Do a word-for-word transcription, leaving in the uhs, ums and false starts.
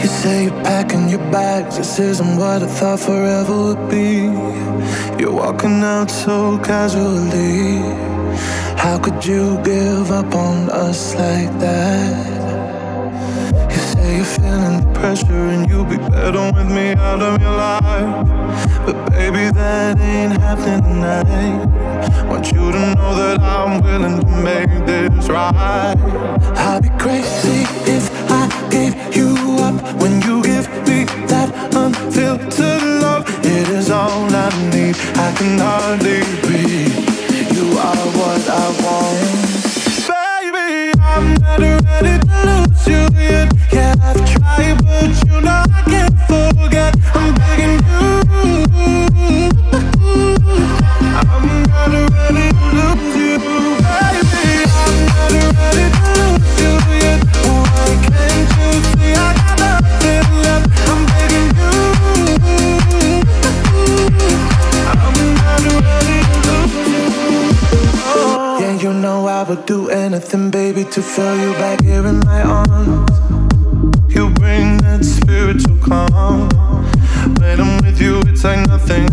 You say you're packing your bags, this isn't what I thought forever would be. You're walking out so casually. How could you give up on us like that? You say you're feeling the pressure and you'll be better with me out of your life. But baby, that ain't happening tonight. Want you to know that I'm willing to make this right. I'd be crazy if I gave you up when you give me that unfiltered love. It is all I need, I can hardly breathe. You are what I want. Baby, I'm not ready to lose you yet. Yeah, I've tried, but you know I can't forget. I'm begging you. I'm not ready to lose you, baby. I'm not ready to lose you yet. Why can't you see I got nothing left? I'm begging you. I'm not ready to lose you. Oh. Yeah, you know I would do anything, baby, to feel you back here in my arms. You bring that spiritual calm. When I'm with you, it's like nothing